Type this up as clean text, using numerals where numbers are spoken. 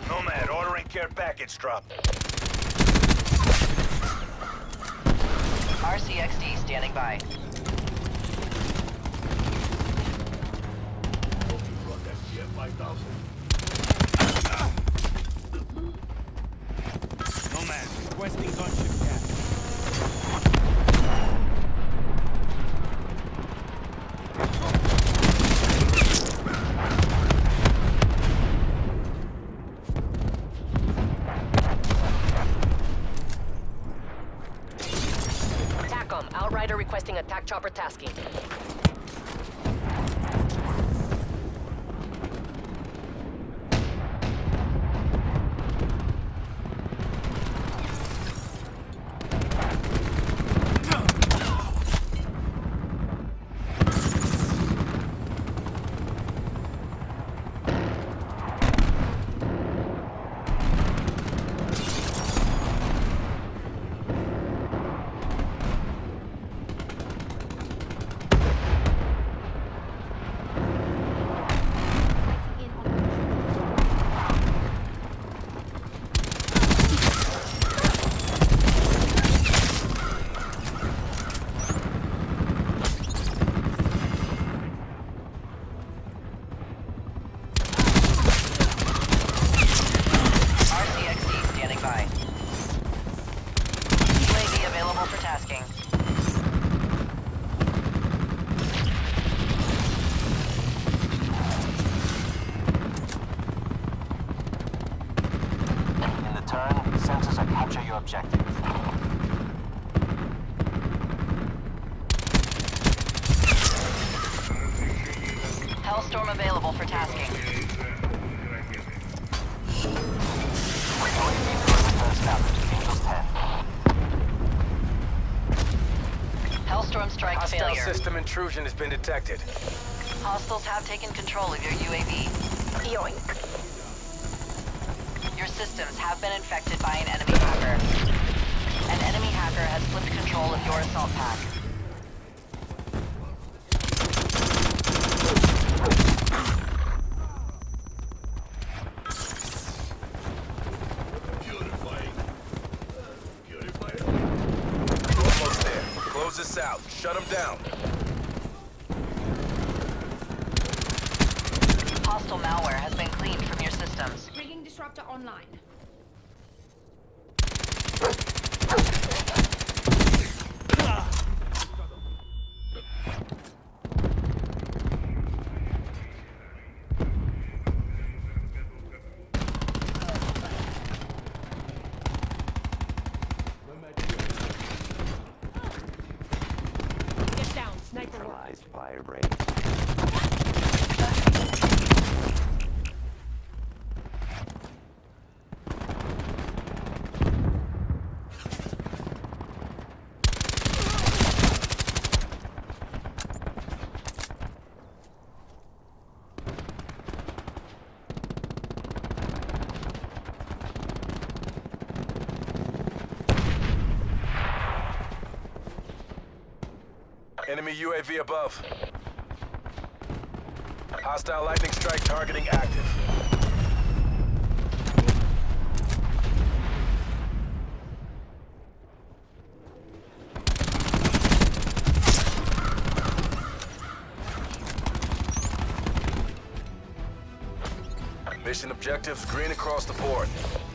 Nomad, ordering care package drop. RCXD standing by. Nomad, requesting gunship gas. TACOM, Outrider requesting attack chopper tasking. UAV available for tasking. In the turn, sensors will capture your objective. Hellstorm available for tasking. Hellstorm strike Hostile failure. system intrusion has been detected. Hostiles have taken control of your UAV. Yoink. Your systems have been infected by an enemy hacker. An enemy hacker has flipped control of your assault pack. Almost there. Close this out. Shut them down. Hostile malware has been cleaned from your systems. Rigging disruptor online. Get down, sniper. Neutralized fire rate. Enemy UAV above. Hostile lightning strike targeting active. Mission objectives green across the board.